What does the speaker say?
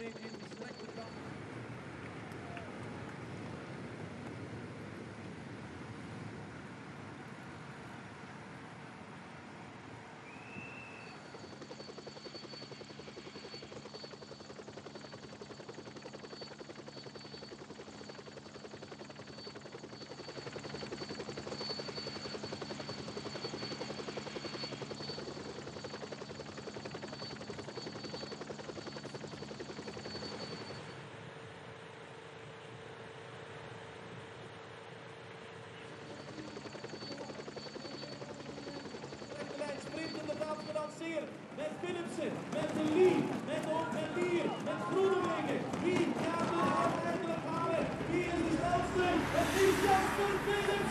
alleen in de selecte kant. Sprint in de plaats gelanceerd met Philipsen, met de Lee, met de Ontvendier, met Groenewegen. Wie gaat er uiteindelijk halen? Wie is de snelste? Het is Jasper Philipsen!